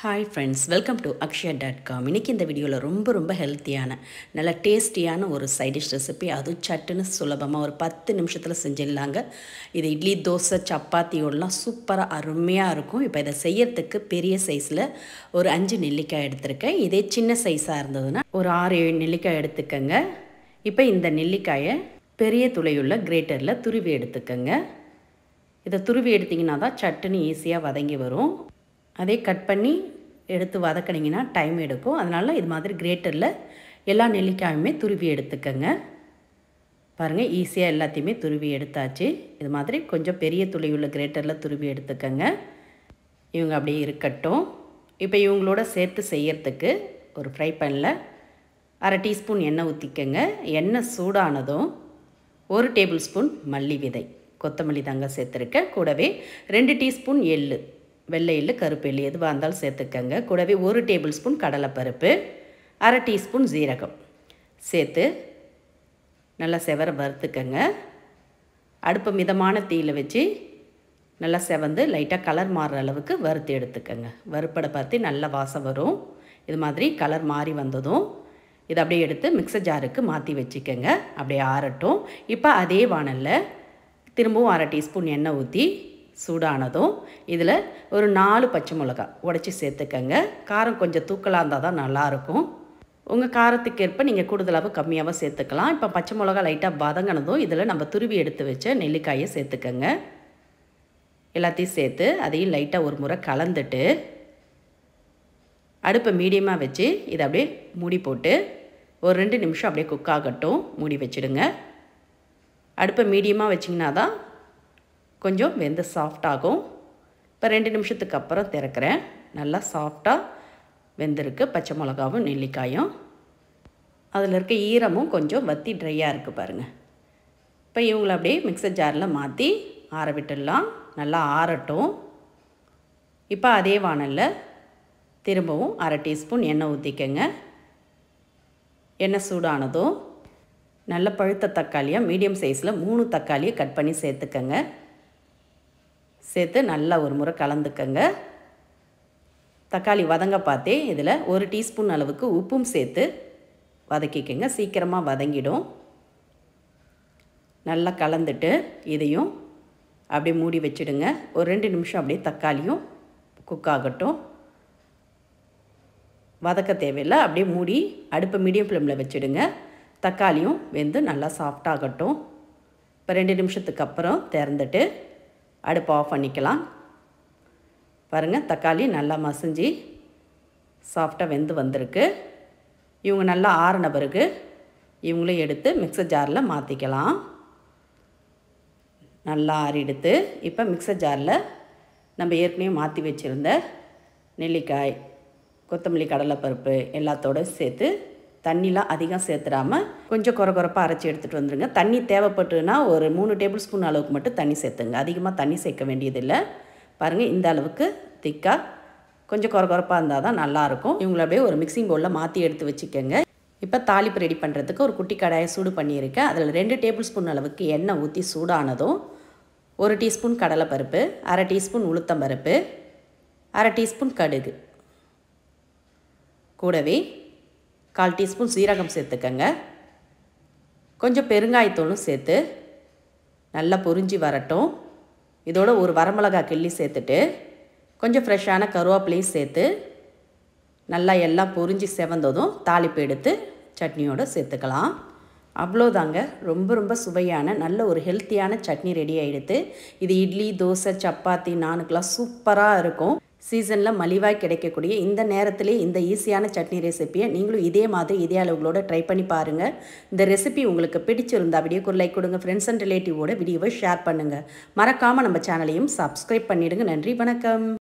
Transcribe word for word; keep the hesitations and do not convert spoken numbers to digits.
Hi friends, welcome to Akshaya dot com. இன்றைக்கி இந்த வீடியோவில் ரொம்ப ரொம்ப ஹெல்த்தியான நல்ல டேஸ்டியான ஒரு சைட் டிஷ் ரெசிபி, அதுவும் சட்டுன்னு சுலபமாக ஒரு பத்து நிமிஷத்தில் செஞ்சிடலாங்க. இது இட்லி, தோசை, சப்பாத்தியோடலாம் சூப்பராக அருமையாக இருக்கும். இப்போ இதை செய்யறதுக்கு பெரிய சைஸில் ஒரு அஞ்சு நெல்லிக்காய் எடுத்திருக்கேன். இதே சின்ன சைஸாக இருந்ததுன்னா ஒரு ஆறு ஏழு நெல்லிக்காய் எடுத்துக்கங்க. இப்போ இந்த நெல்லிக்காயை பெரிய துளையுள்ள கிரேட்டரில் துருவி எடுத்துக்கங்க. இதை துருவி எடுத்திங்கன்னா தான் சட்டுன்னு ஈஸியாக வதங்கி வரும். அதே கட் பண்ணி எடுத்து வதக்கினீங்கன்னா டைம் எடுக்கும். அதனால் இது மாதிரி கிரேட்டரில் எல்லா நெல்லிக்காயுமே துருவி எடுத்துக்கங்க. பாருங்கள், ஈஸியாக எல்லாத்தையுமே துருவி எடுத்தாச்சு. இது மாதிரி கொஞ்சம் பெரிய துளியுள்ள கிரேட்டரில் துருவி எடுத்துக்கங்க. இவங்க அப்படியே இருக்கட்டும். இப்போ இவங்களோட சேர்த்து செய்யறதுக்கு ஒரு ஃப்ரை பேனில் அரை டீஸ்பூன் எண்ணெய் ஊற்றிக்கங்க. எண்ணெய் சூடானதும் ஒரு டேபிள் ஸ்பூன் மல்லி விதை, கொத்தமல்லி தாங்க சேர்த்துருக்கேன். கூடவே ரெண்டு டீஸ்பூன் எள்ளு, வெள்ளை எள்ளு, கருப்பு எள்ளு எதுவாக இருந்தாலும் சேர்த்துக்கங்க. கூடவே ஒரு டேபிள் ஸ்பூன் கடலைப்பருப்பு, அரை டீஸ்பூன் ஜீரகம் சேர்த்து நல்லா செவர வறுத்துக்கங்க. அடுப்பு மிதமான தீயில் வச்சு நல்லா செவந்து லைட்டாக கலர் மாறுற அளவுக்கு வறுத்து எடுத்துக்கங்க. வறுப்படை பார்த்து நல்ல வாசம் வரும். இது மாதிரி கலர் மாறி வந்ததும் இதை அப்படியே எடுத்து மிக்சர் ஜாருக்கு மாற்றி வச்சுக்கோங்க. அப்படியே ஆறட்டும். இப்போ அதே வானலில் திரும்பவும் அரை டீஸ்பூன் எண்ணெய் ஊற்றி சூடானதும் இதில் ஒரு நாலு பச்சை மிளகா உடச்சி சேர்த்துக்கங்க. காரம் கொஞ்சம் தூக்கலாக இருந்தால் தான் நல்லாயிருக்கும். உங்கள் காரத்துக்கு ஏற்ப நீங்கள் கூடுதலாக கம்மியாகவும் சேர்த்துக்கலாம். இப்போ பச்சை மிளகா லைட்டாக வதங்கினதும் இதில் நம்ம துருவி எடுத்து வச்ச நெல்லிக்காயை சேர்த்துக்கங்க. எல்லாத்தையும் சேர்த்து அதையும் லைட்டாக ஒரு முறை கலந்துட்டு அடுப்பை மீடியமாக வச்சு இதை அப்படியே மூடி போட்டு ஒரு ரெண்டு நிமிஷம் அப்படியே குக் ஆகட்டும். மூடி வச்சுடுங்க. அடுப்பை மீடியமாக வச்சிங்கன்னா தான் கொஞ்சம் வெந்து சாஃப்டாகும். இப்போ ரெண்டு நிமிஷத்துக்கு அப்புறம் திறக்கிறேன். நல்லா சாஃப்டாக வெந்திருக்கு. பச்சை மிளகாவும் நெல்லிக்காயும் அதில் இருக்க ஈரமும் கொஞ்சம் வற்றி ட்ரையாக இருக்குது பாருங்கள். இப்போ இவங்களை அப்படியே மிக்சர் ஜாரில் மாற்றி ஆற விட்டுடலாம். நல்லா ஆறட்டும். இப்போ அதே வானலில் திரும்பவும் அரை டீஸ்பூன் எண்ணெய் ஊற்றிக்கங்க. எண்ணெய் சூடானதும் நல்ல பழுத்த தக்காளியாக மீடியம் சைஸில் மூணு தக்காளியை கட் பண்ணி சேர்த்துக்கங்க. சேர்த்து நல்லா ஒரு முறை கலந்துக்கங்க. தக்காளி வதங்க பார்த்தே இதில் ஒரு டீஸ்பூன் அளவுக்கு உப்பும் சேர்த்து வதக்கிக்கங்க. சீக்கிரமாக வதங்கிடும். நல்லா கலந்துட்டு இதையும் அப்படியே மூடி வச்சுடுங்க. ஒரு ரெண்டு நிமிஷம் அப்படியே தக்காளியும் குக் ஆகட்டும். வதக்க தேவையில்லை. அப்படியே மூடி அடுப்பை மீடியம் ஃப்ளேமில் வச்சுடுங்க. தக்காளியும் வெந்து நல்லா சாஃப்டாகட்டும். இப்போ ரெண்டு நிமிஷத்துக்கு அப்புறம் திறந்துட்டு அடுப்பு ஆஃப் பண்ணிக்கலாம். பாருங்கள், தக்காளி நல்லா மசிஞ்சு சாஃப்டாக வெந்து வந்திருக்கு. இவங்க நல்லா ஆறின பிறகு இவங்களும் எடுத்து மிக்சர் ஜாரில் மாற்றிக்கலாம். நல்லா ஆறி எடுத்து இப்போ மிக்சர் ஜாரில் நம்ம ஏற்கனவே மாற்றி வச்சுருந்த நெல்லிக்காய், கொத்தமல்லி, கடலைப்பருப்பு எல்லாத்தோடு சேர்த்து தண்ணிலாம் அதிகம் சேர்த்துடாமல் கொஞ்சம் குறை குறைப்பாக அரைச்சி எடுத்துகிட்டு வந்துடுங்க. தண்ணி தேவைப்பட்டுன்னா ஒரு மூணு டேபிள் ஸ்பூன் அளவுக்கு மட்டும் தண்ணி சேர்த்துங்க. அதிகமாக தண்ணி சேர்க்க வேண்டியதில்லை. பாருங்கள், இந்த அளவுக்கு திக்காக கொஞ்சம் குறை குறைப்பாக இருந்தால் தான் நல்லாயிருக்கும். இவங்களை அப்படியே ஒரு மிக்சிங் பவுலில் மாற்றி எடுத்து வச்சுக்கோங்க. இப்போ தாளிப்பு ரெடி பண்ணுறதுக்கு ஒரு குட்டி கடாயை சூடு பண்ணியிருக்கேன். அதில் ரெண்டு டேபிள் ஸ்பூன் அளவுக்கு எண்ணெய் ஊற்றி சூடானதும் ஒரு டீஸ்பூன் கடலைப்பருப்பு, அரை டீஸ்பூன் உளுத்தம்பருப்பு, அரை டீஸ்பூன் கடுகு, கூடவே கால் டீஸ்பூன் சீரகம் சேர்த்துக்கங்க. கொஞ்சம் பெருங்காயத்தூளும் சேர்த்து நல்லா பொரிஞ்சு வரட்டும். இதோட ஒரு வரமிளகா கிள்ளி சேர்த்துட்டு கொஞ்சம் ஃப்ரெஷ்ஷான கருவேப்பிலையும் சேர்த்து நல்லா எல்லாம் பொரிஞ்சு செவந்ததும் தாளிப்பு எடுத்து சட்னியோடு சேர்த்துக்கலாம். அவ்வளோதாங்க. ரொம்ப ரொம்ப சுவையான நல்ல ஒரு ஹெல்த்தியான சட்னி ரெடி ஆகிடுது. இது இட்லி, தோசை, சப்பாத்தி, நானுக்கெலாம் சூப்பராக இருக்கும். சீசனில் மலிவாய் கிடைக்கக்கூடிய இந்த நேரத்திலே இந்த ஈஸியான சட்னி ரெசிப்பியை நீங்களும் இதே மாதிரி இதே அளவுகளோட ட்ரை பண்ணி பாருங்கள். இந்த ரெசிபி உங்களுக்கு பிடிச்சிருந்தா வீடியோக்கு ஒரு லைக் கொடுங்க. ஃப்ரெண்ட்ஸ் அண்ட் ரிலேட்டிவோட வீடியோவை ஷேர் பண்ணுங்கள். மறக்காமல் நம்ம சேனலையும் சப்ஸ்கிரைப் பண்ணிவிடுங்க. நன்றி, வணக்கம்.